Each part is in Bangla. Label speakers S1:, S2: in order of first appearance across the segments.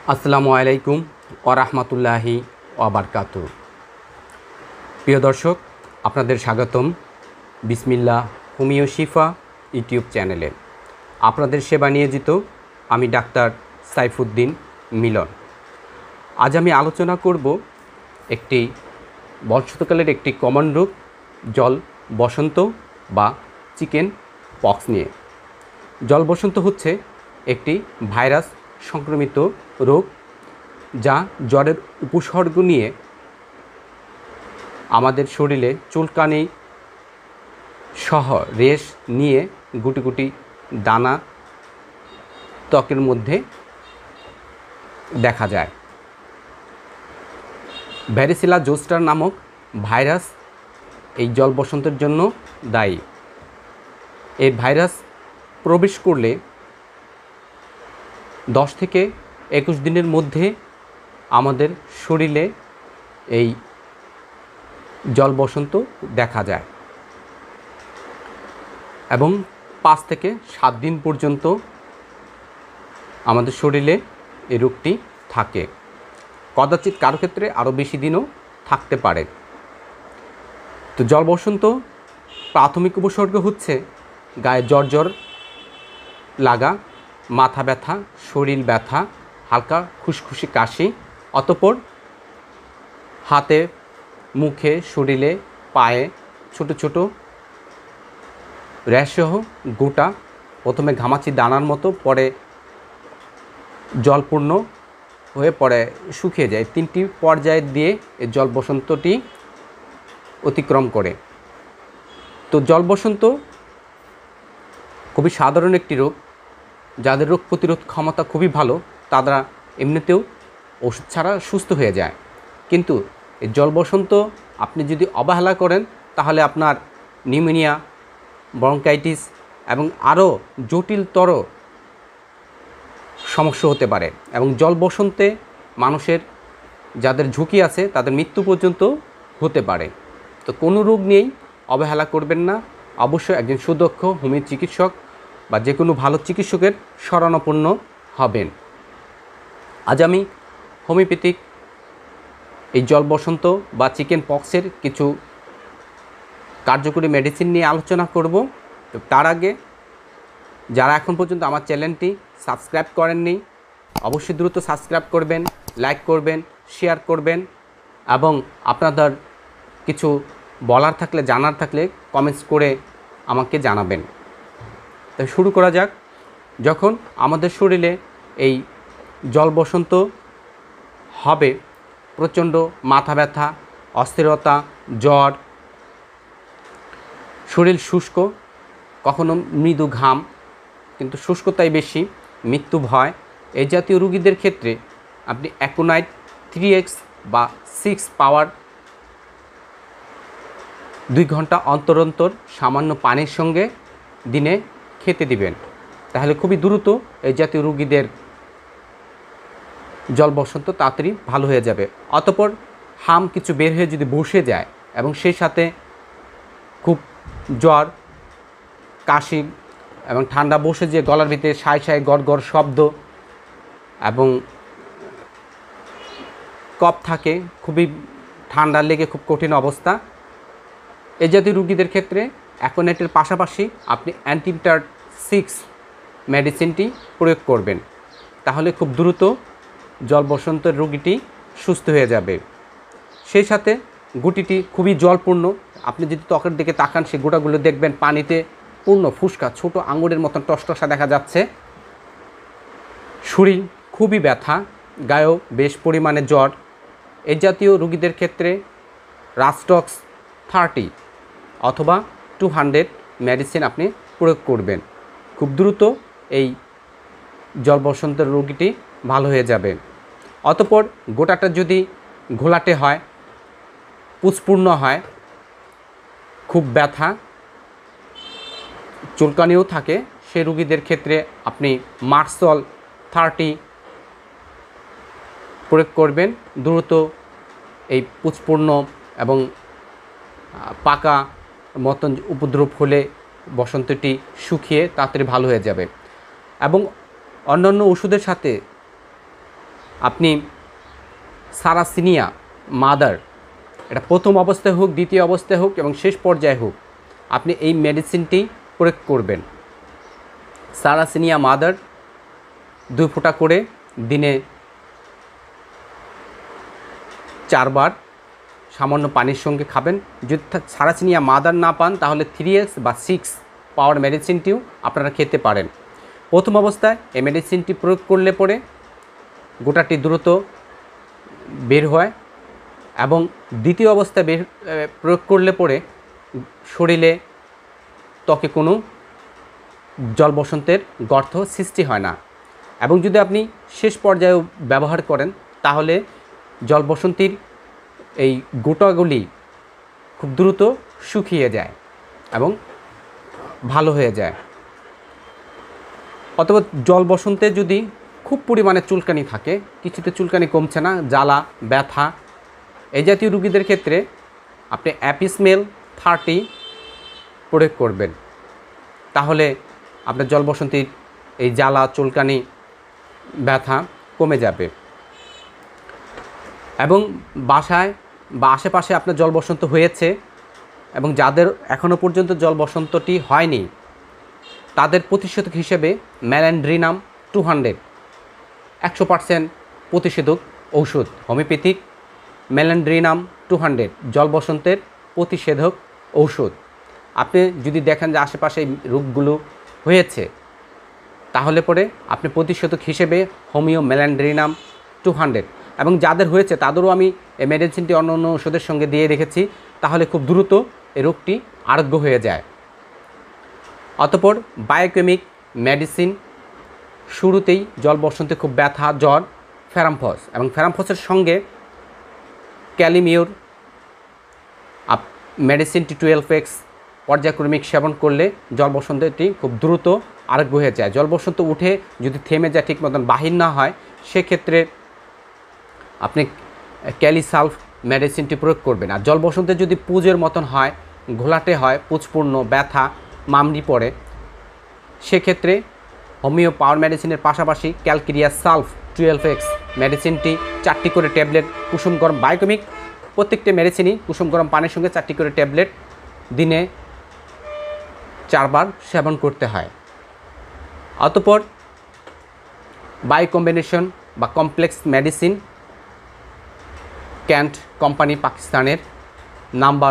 S1: আসসালামু আলাইকুম ওয়া রাহমাতুল্লাহি ওয়া বারাকাতুহু। প্রিয় দর্শক, আপনাদের স্বাগতম বিসমিল্লাহ হোমিও শিফা ইউটিউব চ্যানেলে। আপনাদের সেবা নিয়োজিত আমি ডাক্তার সাইফুদ্দিন মিলন। আজ আমি আলোচনা করব একটি বসন্তকালের একটি কমন রোগ জল বসন্ত বা চিকেন পক্স নিয়ে। জল বসন্ত হচ্ছে একটি ভাইরাস সংক্রমিত রোগ, যা জ্বরের উপসর্গ নিয়ে আমাদের শরীরে চুলকানি সহ রেশ নিয়ে গুটি গুটি দানা ত্বকের মধ্যে দেখা যায়। ভ্যারিসিলা জোস্টার নামক ভাইরাস এই জল বসন্তের জন্য দায়ী। এই ভাইরাস প্রবেশ করলে 10 থেকে 21 দিনের মধ্যে আমাদের শরীরে এই জল বসন্ত দেখা যায় এবং 5 থেকে 7 দিন পর্যন্ত আমাদের শরীরে এই রোগটি থাকে। কদাচিৎ কারো ক্ষেত্রে আরও বেশি দিনও থাকতে পারে। তো জল বসন্ত প্রাথমিক উপসর্গ হচ্ছে গায়ে জ্বর জ্বর লাগা, মাথা ব্যথা, শরীর ব্যথা, হালকা খুশখুশি কাশি, অতঃপর হাতে, মুখে, শরীরে, পায়ে ছোট ছোট র্যাশসহ গোটা, প্রথমে ঘামাচি দানার মতো, পরে জলপূর্ণ হয়ে পরে শুকিয়ে যায়। 3টি পর্যায় দিয়ে এই জল বসন্তটি অতিক্রম করে। তো জল বসন্ত খুবই সাধারণ একটি রোগ। যাদের রোগ প্রতিরোধ ক্ষমতা খুবই ভালো, তারা এমনিতেও ওষুধ ছাড়া সুস্থ হয়ে যায়। কিন্তু এই জল বসন্ত আপনি যদি অবহেলা করেন, তাহলে আপনার নিউমোনিয়া, ব্রঙ্কাইটিস এবং আরও জটিলতর সমস্যা হতে পারে। এবং জল বসন্তে মানুষের যাদের ঝুঁকি আছে তাদের মৃত্যু পর্যন্ত হতে পারে। তো কোনো রোগ নিয়েই অবহেলা করবেন না। অবশ্যই একজন সুদক্ষ হোমিও চিকিৎসক বা যে কোনো ভালো চিকিৎসকের শরণাপন্ন হবেন। আজ আমি হোমিওপ্যাথিক এই জল বসন্ত বা চিকেন পক্সের কিছু কার্যকরী মেডিসিন নিয়ে আলোচনা করব। তো তার আগে যারা এখন পর্যন্ত আমার চ্যানেলটি সাবস্ক্রাইব করেননি, অবশ্যই দ্রুত সাবস্ক্রাইব করবেন, লাইক করবেন, শেয়ার করবেন এবং আপনাদের কিছু বলার থাকলে, জানার থাকলে কমেন্টস করে আমাকে জানাবেন। তো শুরু করা যাক। যখন আমাদের শরীরে এই জল বসন্ত হবে, প্রচণ্ড মাথা ব্যথা, অস্থিরতা, জ্বর, শরীর শুষ্ক, কখনো মৃদু ঘাম, কিন্তু শুষ্কতাই বেশি, মৃত্যু ভয়, এই জাতীয় রোগীদের ক্ষেত্রে আপনি অ্যাকোনাইট 3x বা 6 পাওয়ার 2 ঘন্টা অন্তর অন্তর সামান্য পানির সঙ্গে দিনে খেতে দিবেন। তাহলে খুবই দ্রুত এই জাতীয় রোগীদের জল বসন্ত তাড়াতাড়ি ভালো হয়ে যাবে। অতঃপর হাম কিছু বের হয়ে যদি বসে যায় এবং সেই সাথে খুব জ্বর, কাশি এবং ঠান্ডা বসে যে গলার ভিতরে সায় সায় গড় গড় শব্দ এবং কফ থাকে, খুবই ঠান্ডা লেগে খুব কঠিন অবস্থা, এই জাতীয় রোগীদের ক্ষেত্রে অ্যাকোনাইটের পাশাপাশি আপনি অ্যান্টিবিটার 6 মেডিসিনটি প্রয়োগ করবেন। তাহলে খুব দ্রুত জল বসন্তের রোগীটি সুস্থ হয়ে যাবে। সেই সাথে গুটিটি খুবই জলপূর্ণ। আপনি যদি ত্বকের দিকে তাকান, সেই গোটাগুলো দেখবেন পানিতে পূর্ণ, ফুসকা, ছোট আঙুরের মতন টসটসা দেখা যাচ্ছে। শরীর খুবই ব্যথা, গায়েও বেশ পরিমাণে জ্বর, এই জাতীয় রোগীদের ক্ষেত্রে রাস্টক্স 30 অথবা 200 মেডিসিন আপনি প্রয়োগ করবেন। খুব দ্রুত এই জল বসন্তের রোগীটি ভালো হয়ে যাবে। অতঃপর গোটাটা যদি ঘোলাটে হয়, পুষ্পূর্ণ হয়, খুব ব্যথা, চুলকানিও থাকে, সেই রোগীদের ক্ষেত্রে আপনি মার্সল 30 প্রয়োগ করবেন। দ্রুত এই পুষ্পূর্ণ এবং পাকা মতন উপদ্রব হলে বসন্তটি শুকিয়ে তাড়াতাড়ি ভালো হয়ে যাবে। এবং অন্যান্য ওষুধের সাথে আপনি সারাসিনিয়া মাদার, এটা প্রথম অবস্থায় হোক, দ্বিতীয় অবস্থায় হোক এবং শেষ পর্যায়ে হোক, আপনি এই মেডিসিনটি প্রয়োগ করবেন। সারাসিনিয়া মাদার 2 ফোঁটা করে দিনে 4 বার সামান্য পানির সঙ্গে খাবেন। যদি সারাসিনিয়া মাদার না পান তাহলে 3x বা 6 পাওয়ার মেডিসিনটিও আপনারা খেতে পারেন। প্রথম অবস্থায় এই মেডিসিনটি প্রয়োগ করলে পরে গোটাটি দ্রুত বের হয় এবং দ্বিতীয় অবস্থায় প্রয়োগ করলে পরে শরীরে ত্বকে কোনো জল বসন্তের গর্ত সৃষ্টি হয় না। এবং যদি আপনি শেষ পর্যায়েও ব্যবহার করেন তাহলে জল বসন্তীর এই গোটাগুলি খুব দ্রুত শুকিয়ে যায় এবং ভালো হয়ে যায়। অথবা জল বসন্তে যদি খুব পরিমাণে চুলকানি থাকে, কিছুতে চুলকানি কমছে না, জ্বালা ব্যথা, এই জাতীয় রোগীদের ক্ষেত্রে আপনি অ্যাপিসমেল 30 প্রয়োগ করবেন। তাহলে আপনার জল বসন্তীর এই জ্বালা চুলকানি ব্যথা কমে যাবে। এবং বাসায় বা আশেপাশে আপনার জল বসন্ত হয়েছে এবং যাদের এখনও পর্যন্ত জল বসন্তটি হয়নি তাদের প্রতিষেধক হিসেবে ম্যালেন্ড্রিনাম 200 100% প্রতিষেধক ঔষধ, হোমিওপ্যাথিক ম্যালেন্ড্রিনাম 200 জল বসন্তের প্রতিষেধক ঔষধ। আপনি যদি দেখেন যে আশেপাশে রোগগুলো হয়েছে তাহলে পরে আপনি প্রতিষেধক হিসেবে হোমিও ম্যালেন্ড্রিনাম 200, এবং যাদের হয়েছে তাদেরও আমি এই মেডিসিনটি অন্য অন্য ওষুধের সঙ্গে দিয়ে রেখেছি, তাহলে খুব দ্রুত এই রোগটি আরোগ্য হয়ে যায়। অতঃপর বায়োকেমিক মেডিসিন, শুরুতেই জল বসন্তে খুব ব্যথা জ্বর, ফেরামফস এবং ফেরামফসের সঙ্গে ক্যালিমিওর মেডিসিনটি 12x পর্যায়ক্রমিক সেবন করলে জল বসন্তটি খুব দ্রুত আরোগ্য হয়ে যায়। জল বসন্ত উঠে যদি থেমে যায়, ঠিক মতন বাহির না হয়, সেক্ষেত্রে আপনি ক্যালিসালফ মেডিসিনটি প্রয়োগ করবেন। আর জল বসন্তে যদি পুজের মতন হয়, ঘোলাটে হয়, পুজপূর্ণ ব্যথা মামড়ি পড়ে, সেক্ষেত্রে হোমিও পাওয়ার মেডিসিনের পাশাপাশি ক্যালকিরিয়া সালফ 12x মেডিসিনটি 4টি করে ট্যাবলেট কুসুম গরম, বায়োকেমিক প্রত্যেকটি মেডিসিনই কুসুম গরম পানির সঙ্গে 4টি করে ট্যাবলেট দিনে 4 বার সেবন করতে হয়। অতঃপর বায়ো কম্বিনেশন বা কমপ্লেক্স মেডিসিন, ক্যান্ট কোম্পানি পাকিস্তানের, নাম্বার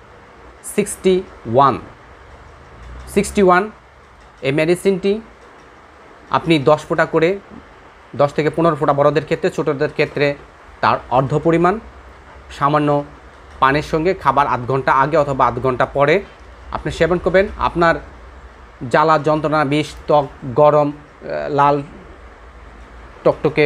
S1: 61 এই মেডিসিনটি আপনি 10 ফোঁটা করে 10 থেকে 15 ফোঁটা বড়দের ক্ষেত্রে, ছোটদের ক্ষেত্রে তার অর্ধ পরিমাণ সামান্য পানির সঙ্গে খাবার আধ ঘন্টা আগে অথবা আধ ঘন্টা পরে আপনি সেবন করবেন। আপনার জ্বালা যন্ত্রণা, বিষ, ত্বক গরম, লাল টকটকে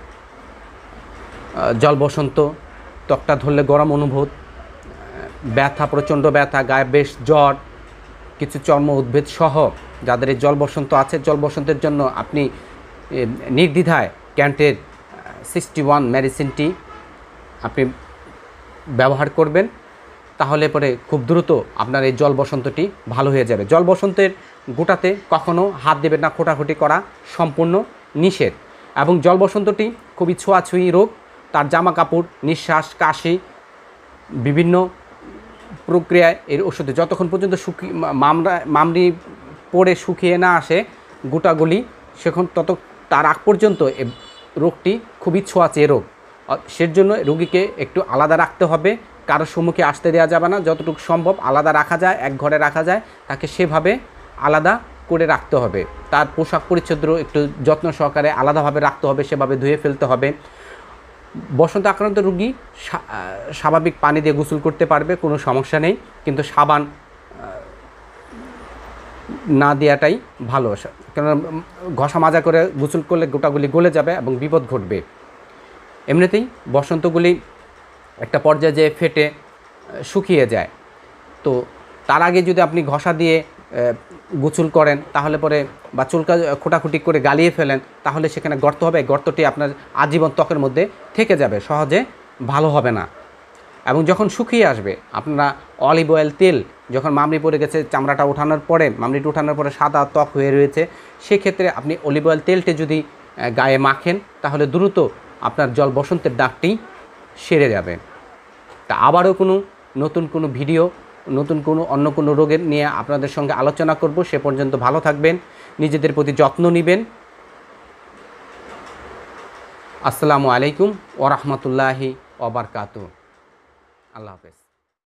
S1: জল বসন্ত, ত্বকটা ধরলে গরম অনুভূত, ব্যথা, প্রচণ্ড ব্যথা, গায়ে বেশ জ্বর, কিছু চর্ম উদ্ভিদ সহ যাদের এই জল বসন্ত আছে, জল বসন্তের জন্য আপনি নির্দ্বিধায় ক্যান্টের 61 মেডিসিনটি আপনি ব্যবহার করবেন। তাহলে পরে খুব দ্রুত আপনার এই জল বসন্তটি ভালো হয়ে যাবে। জল বসন্তের গোটাতে কখনও হাত দেবেন না, খোঁটাখুটি করা সম্পূর্ণ নিষেধ। এবং জল বসন্তটি খুবই ছোঁয়াছুঁয়ি রোগ, তার জামা কাপড়, নিঃশ্বাস, কাশি, বিভিন্ন প্রক্রিয়ায় এর ওষুধে যতক্ষণ পর্যন্ত মামড়ি পড়ে শুকিয়ে না আসে গোটাগুলি, তার আগ পর্যন্ত রোগটি খুবই ছোঁয়াচে রোগ। সেজন্য রোগীকে একটু আলাদা রাখতে হবে, কারোর সম্মুখে আসতে দেওয়া যাবে না। যতটুকু সম্ভব আলাদা রাখা যায়, এক ঘরে রাখা যায়, তাকে সেভাবে আলাদা করে রাখতে হবে। তার পোশাক পরিচ্ছদ একটু যত্ন সহকারে আলাদাভাবে রাখতে হবে, সেভাবে ধুয়ে ফেলতে হবে। বসন্ত আক্রান্ত রোগী স্বাভাবিক পানি দিয়ে গোসল করতে পারবে, কোনো সমস্যা নেই, কিন্তু সাবান না দেওয়াটাই ভালো, কেননা ঘষা মাজা করে গোসল করলে গোটাগুলি গলে যাবে এবং বিপদ ঘটবে। এমনিতেই বসন্তগুলি একটা পর্যায়ে যেয়ে ফেটে শুকিয়ে যায়, তো তার আগে যদি আপনি ঘষা দিয়ে গোসল করেন তাহলে পরে, বা চুলকা খোটাখুটি করে গালিয়ে ফেলেন, তাহলে সেখানে গর্ত হবে, গর্তটি আপনার আজীবন ত্বকের মধ্যে থেকে যাবে, সহজে ভালো হবে না। এবং যখন শুকিয়ে আসবে, আপনারা অলিভ অয়েল তেল, যখন মামড়ি পড়ে গেছে, চামড়াটা ওঠানোর পরে, মামড়িটা ওঠানোর পরে সাদা ত্বক হয়ে রয়েছে, সেক্ষেত্রে আপনি অলিভ অয়েল তেলটি যদি গায়ে মাখেন তাহলে দ্রুত আপনার জল বসন্তের দাগটি সেরে যাবে। তা আবারও নতুন কোনো ভিডিও, নতুন অন্য কোনো রোগের নিয়ে আপনাদের সঙ্গে আলোচনা করব। সে পর্যন্ত ভালো থাকবেন, নিজেদের প্রতি যত্ন নেবেন। আসসালামু আলাইকুম ওয়া রাহমাতুল্লাহি ওয়া বারাকাতুহু। আল্লাহ হাফেজ।